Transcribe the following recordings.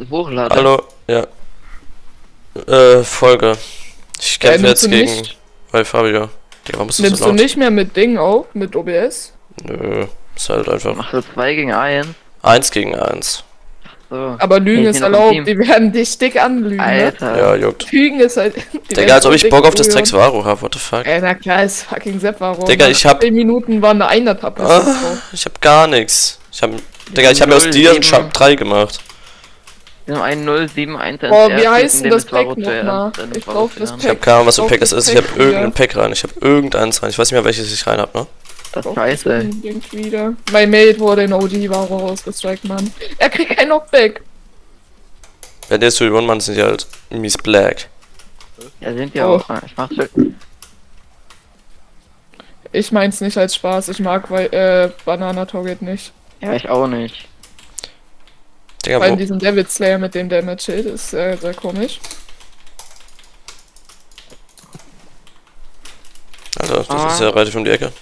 hochladen. Hallo, ja. Folge. Ich kämpfe jetzt gegen... Weil Fabio. Ja, warum bist du Nimmst so laut? du nicht mehr mit Ding auf? Mit OBS? Nö, ist halt einfach... Machst du 2 gegen 1? 1 gegen 1. So. Aber Lügen Ich ist bin noch im erlaubt, Team. die werden dich dick anlügen, ne? Alter. Ja, juckt. Lügen ist halt... Digga, als ob ich Bock auf das Drecks Varo hab, what the fuck? Na klar, ist fucking Sepp, warum? Digga, ich hab... 10 Minuten war eine Einer-Tappe. ich hab gar nichts. Digga, ich hab mir aus dir einen Shop 3 gemacht. Wir haben 1-0-7-1. Boah, wie heißt denn das Pack nochmal? Ich brauch das Pack. Ich hab keine Ahnung, was für ein Pack das ist. Ich hab wieder. irgendein Pack rein. Ich hab irgendeins rein. Ich weiß nicht mehr, welches ich rein hab, ne? Das ist scheiße. Wieder. Mein Mate wurde in OG Varo rausgestrikt, Mann. Er kriegt kein Knockback. Wenn der zu One Mann sind die halt mies black. Ja, sind ja Oh. auch. Ich mach's schon. Ich mein's nicht als Spaß. Ich mag Banana Target nicht. Ja, ich auch nicht. Digga, Vor allem wo... diesen Devil Slayer mit dem Damage Shield ist sehr komisch. Alter, das ist ja relativ um die Ecke.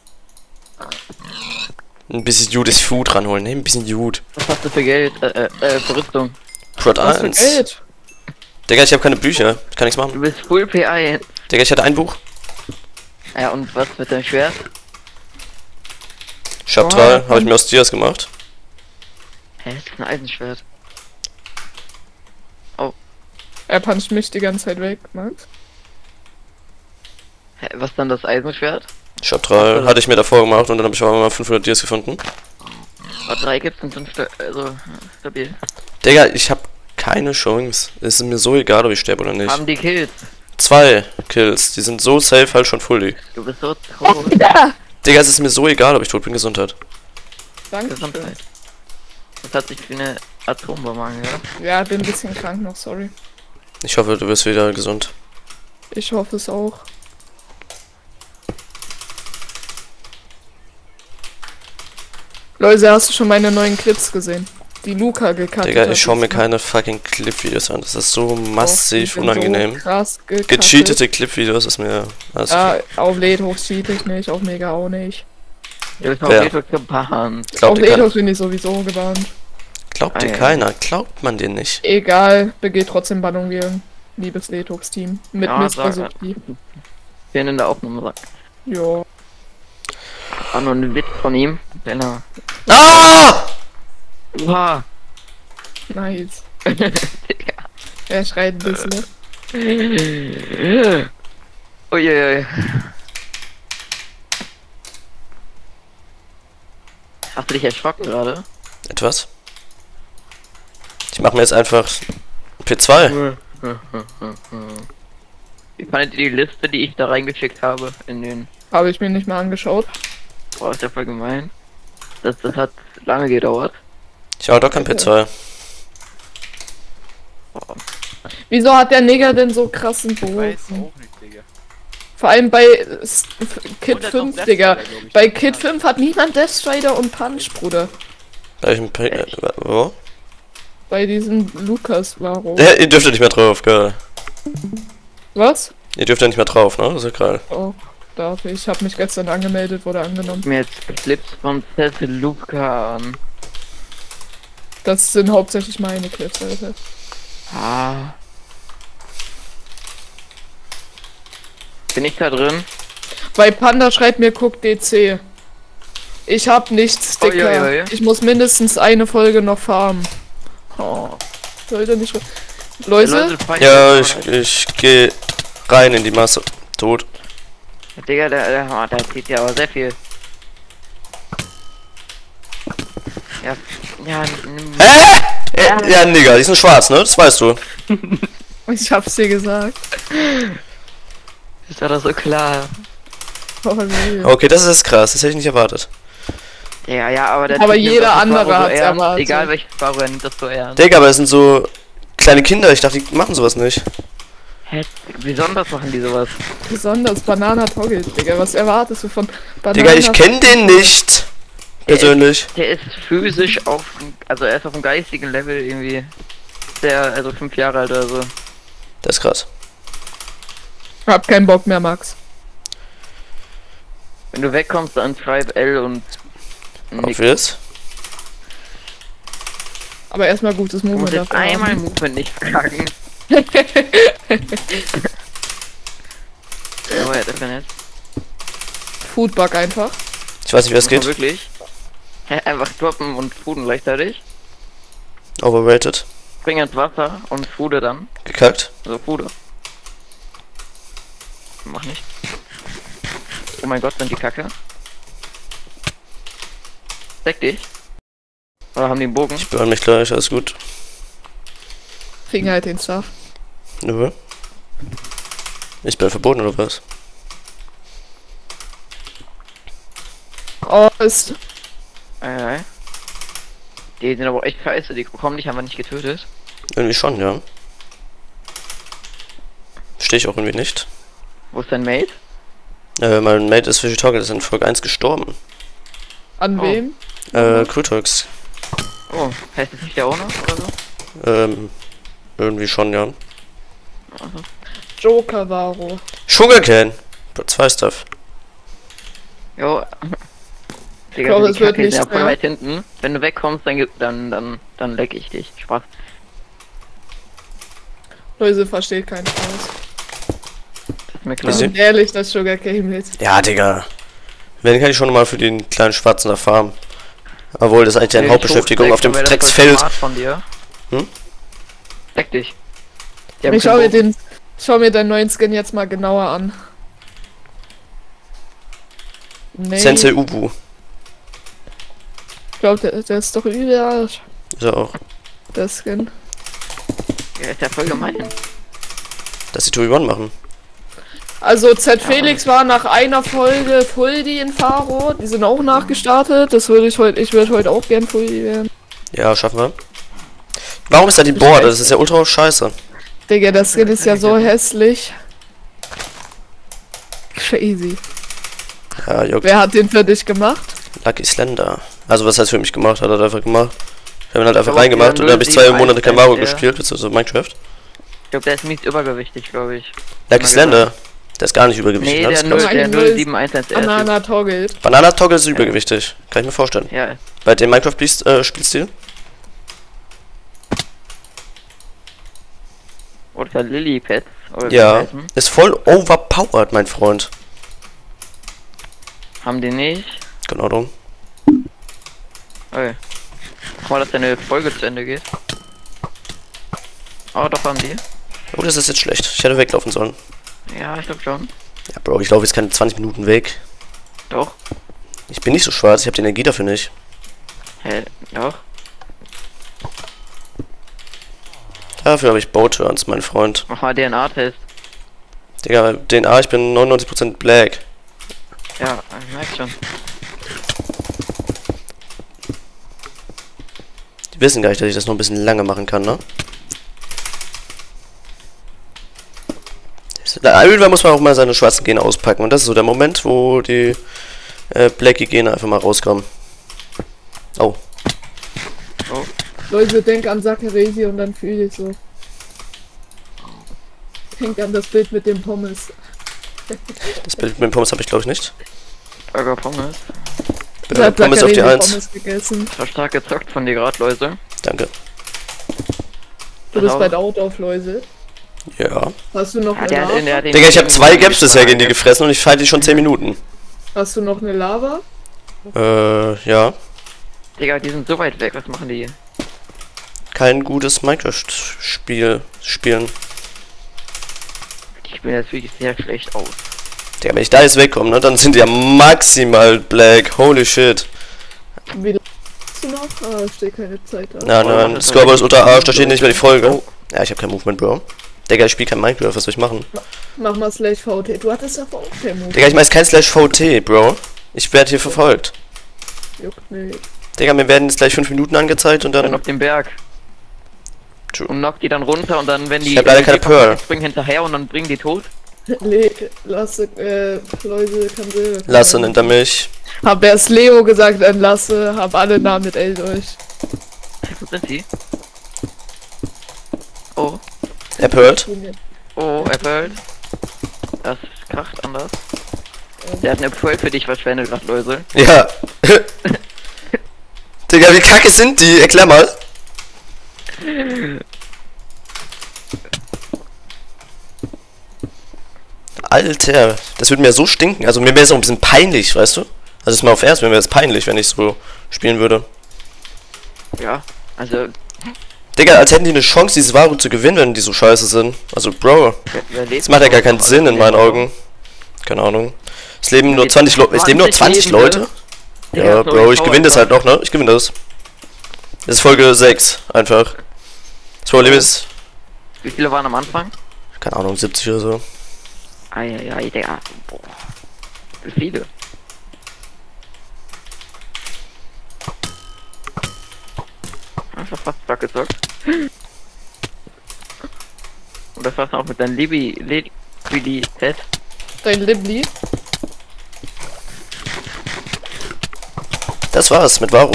Ein bisschen Judas Food ranholen, ne? Ein bisschen Jud. Was hast du für Geld? Für Rüstung. Prot Was für 1. Geld? Digga, ich hab keine Bücher. Ich kann nichts Du machen. bist Full PI. Digga, ich hatte ein Buch. Ja, und was mit deinem Schwert? Shop 3, habe ich mir aus Dias gemacht. Hä, das ist ein Eisenschwert. Er puncht mich die ganze Zeit weg, Max. Hä, was dann das Eisenschwert? Shop 3 hatte ich mir davor gemacht und dann habe ich auch mal 500 Dias gefunden. Oh, 3 gibt's und 5 also stabil. Digga, ich hab keine Chance. Es ist mir so egal, ob ich sterbe oder nicht. Haben die Kills. 2 Kills, die sind so safe halt schon fully. Du bist so tot. Ja! Digga, es ist mir so egal, ob ich tot bin, Gesundheit. Danke. Gesundheit. Das hat sich wie eine Atombombe angehört. Ja, bin ein bisschen krank noch, sorry. Ich hoffe, du wirst wieder gesund. Ich hoffe es auch. Leute, hast du schon meine neuen Clips gesehen? Die Luca gecuttet Digga, hat ich schau mir jetzt, ne? keine fucking Clip-Videos an. Das ist so Die massiv sind unangenehm. So krass gecuttet. Gecheatete Clip-Videos ist mir... Also, Ja, auf Ledhoch cheat ich nicht, auf Mega auch nicht. Du bist noch Wer? Veto gebannt. Auf glaubt dir Ledhoch bin ich sowieso gewarnt. glaubt dir Ah, ja. keiner. Glaubt man dir nicht. Egal, begeht trotzdem Bannung wie ein liebes Ledhochs-Team. Mit Ja, Mr. sag- Suki. Wir in der Aufnahme sagt. Jo. War nur ein Witz von ihm. Benner. Ah! Uha. Nice. Digga. Er schreit ein bisschen. Uiuiui. Hast du dich erschrocken gerade? Etwas? Ich mache mir jetzt einfach P2. Wie fandet ihr die Liste, die ich da reingeschickt habe? In den. Habe ich mir nicht mal angeschaut. Boah, ist ja voll gemein. Das hat lange gedauert. Ich habe doch kein P2. Boah. Wieso hat der Nigger denn so krassen Weiß Bogen? auch nicht, Digga. Vor allem bei Kid Und er 5, hat Digga. Death Strider, glaub ich, Bei drin. Kid 5 hat niemand Death Strider und Punch, Bruder. Welchen P... wo? Bei diesem Lukas Varo. Ihr dürft ja nicht mehr drauf, geil. Was? Ihr dürft ja nicht mehr drauf, ne? Das ist ja geil. Oh, darf ich. Ich habe mich gestern angemeldet, wurde angenommen. Mir jetzt Clips von Cecil Luca an. Das sind hauptsächlich meine Clips, Alter. Ah. Bin ich da drin? Bei Panda schreibt mir, guck DC. Ich hab nichts, Sticker. Ui. Ich muss mindestens eine Folge noch farmen. Oh. Sollte nicht. Läuse? Ja, ich gehe rein in die Masse. Tot. Digga, der zieht ja aber sehr viel. Ja, ja, nimm. Hä? Ja, Digga, die sind schwarz, ne? Das weißt du. Ich hab's dir gesagt. Ist doch so klar. Oh, nee. Okay, das ist krass. Das hätte ich nicht erwartet. Ja, aber der Aber Typ nimmt jeder das andere Faro so hat's ernst. erwartet. Egal welches Faro, er nimmt das so ernst. Digga, aber es sind so kleine Kinder. Ich dachte, die machen sowas nicht. Hä? Besonders machen die sowas. Besonders Banana Toggle, Digga. Was erwartest du von Banana? Digga, ich kenne den nicht. Persönlich. Der ist physisch auf, also er ist auf einem geistigen Level irgendwie. Der, also 5 Jahre alt oder so. Das ist krass. Hab keinen Bock mehr, Max. Wenn du wegkommst, dann schreib L und Obvious. Aber erstmal gutes Du musst Movement jetzt dafür einmal haben. Movement nicht verkacken. Oh ja, das wäre nett. Foodbug einfach. Ich weiß nicht, wie das geht. Wirklich? Hä, einfach droppen und fooden gleichzeitig. Overrated. Spring ins Wasser und foode dann. Gekackt. Also foode. Mach nicht. Oh mein Gott, sind die Kacke. Deck dich. Oder haben die einen Bogen? Ich burn mich gleich, alles gut. Kriegen halt den Stuff. Nö. Ich bin verboten oder was? Oh, ist. Die sind aber auch echt scheiße, die bekommen dich, haben wir nicht getötet. Irgendwie schon, ja. Verstehe ich auch irgendwie nicht. Wo ist dein Mate? Mein Mate ist Fishy Toggle, ist in Folge 1 gestorben. An Oh. wem? Krütox. Oh, heißt das nicht der Owner oder so? Irgendwie schon, ja. Joker Varo. Sugarcane. Bro, 2 Stuff. Jo. Digga, glaube, die es wird Kacke ist nicht ja voll mehr. weit hinten. Wenn du wegkommst, dann leck ich dich. Spaß. Leute, versteht keinen Spaß. Das ist mir klar. Easy. Und ehrlich, das Sugarcane mit. Ja, Digga. Wenn kann ich schon mal für den kleinen Schwarzen da farmen. Obwohl, das ist eigentlich deine Hauptbeschäftigung auf dem Drecksfeld. Von dir. Hm? Deck dich. Die haben Ich keinen Bogen. schau mir deinen neuen Skin jetzt mal genauer an. Nee, Sensei Ubu. ich glaube, der ist doch überall, Ist er auch. der Skin. Der ist ja voll gemein. Dass die 2v1 machen. Also Z Felix war nach einer Folge Fuldi in Faro. Die sind auch nachgestartet. Das würde ich würde heute auch gern Fuldi werden. Ja, schaffen wir. Warum ist da die Board? Das ist ja ultra scheiße. Digga, das Skin ist ja so hässlich. Crazy. Ja, Jörg, Wer hat den für dich gemacht? Lucky Slender. Also was heißt für mich gemacht? Hat er einfach gemacht. Ich habe ihn halt einfach Aber reingemacht und dann habe ich 2 Monate kein Mario ja. gespielt, beziehungsweise Minecraft. Ich glaube, der ist mies übergewichtig, glaube ich. Lucky Mal Slender. Der ist gar nicht übergewichtig. Nee, ne? Das der ist krass. 0711 Banana Toggle. Banana Toggle ist übergewichtig. Kann ich mir vorstellen. Ja, Bei dem Minecraft-Spielstil. oder Lillipets. Oder wie Ja. die heißen. Ist voll overpowered, mein Freund. Haben die nicht. Genau drum. Okay. Guck mal, dass deine Folge zu Ende geht. Oh, doch haben die. Oh, das ist jetzt schlecht. Ich hätte weglaufen sollen. Ja, ich glaube schon. Ja, Bro, ich laufe jetzt keine 20 Minuten weg. Doch. Ich bin nicht so schwarz, ich habe die Energie dafür nicht. Hä? Doch. Dafür habe ich Bowturns, mein Freund. Mach mal DNA-Test. Digga, DNA, ich bin 99% Black. Ja, ich merk schon. Die wissen gar nicht, dass ich das noch ein bisschen lange machen kann, ne? Irgendwann muss man auch mal seine schwarzen Gene auspacken. Und das ist so der Moment, wo die Blacky Gene einfach mal rauskommen. Oh. Oh. Leute, denk an Sakaresi und dann fühle ich so. Denk an das Bild mit dem Pommes. Das Bild mit dem Pommes habe ich glaube ich nicht. Burger Pommes. Pommes auf die 1. Pommes gegessen. Das war stark gezockt von dir gerade, Leute. Danke. Du bist bald out auf Läuse. Ja. Hast du noch Ja, eine der hat in Lava? der Digga, ich habe 2 Gaps bisher gegen die gefressen und ich fight die schon 10 Minuten. Hast du noch eine Lava? Ja. Digga, die sind so weit weg, was machen die? Kein gutes Minecraft-Spiel spielen. Ich bin jetzt wirklich sehr schlecht aus. Digga, wenn ich da jetzt wegkomme, ne, dann sind die ja maximal Black. Holy shit. Wie lange hast du noch? Ah, steht keine Zeit da. Ja, nein, das Scoreboard ist unter Arsch, da steht nicht mehr die Folge. Ja, ich habe kein Movement, Bro. Digga, ich spiele kein Minecraft, was soll ich machen? Mach mal /VT. Du hattest ja auch kein Move. Digga, ich meine kein /VT, Bro. Ich werde hier verfolgt. Juckt nicht. Digga, mir werden jetzt gleich 5 Minuten angezeigt und Dann dann... auf dem Berg. True. Und knock die dann runter und dann, wenn die... Ich hab leider keine Pearl. Springen hinterher und dann bringen die tot. Lasse, Läuse kann Silber. Lasse nennt er mich. Hab erst Leo gesagt, dann Lasse. Hab alle Namen mit L durch. Wo sind die? Oh. Erpölt. Oh, Apple. Das kracht anders. Der hat eine Pearl für dich verschwendet, gerade Läuse. Ja. Digga, wie kacke sind die? Erklär mal. Alter, das würde mir so stinken. Also mir wäre es auch ein bisschen peinlich, weißt du? Also ist mal auf Ernst, mir wäre es peinlich, wenn ich so spielen würde. Ja, also... Digga, als hätten die eine Chance, diese Varo zu gewinnen, wenn die so scheiße sind. Also, Bro, das macht ja gar keinen Sinn in meinen Augen. Keine Ahnung. Es leben nur 20 Leute. Es leben nur 20 Leute? Ja, Bro, ich gewinne das halt noch, ne? Ich gewinne das. Das ist Folge 6, einfach. Das Problem ist... Wie viele waren am Anfang? Keine Ahnung, 70 oder so. Eieiei, Digga. Boah. Wie viele? Einfach fast gesagt. Oder fast auch mit deinem Liquidität. Dein Libli. Das war's mit Varo.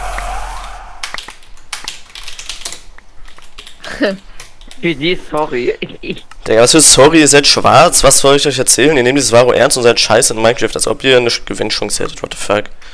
Für die, sorry. Digga, was für sorry, ihr seid schwarz, was soll ich euch erzählen? Ihr nehmt dieses Varo ernst und seid scheiße in Minecraft, als ob ihr eine Gewinnchance hättet, what the fuck.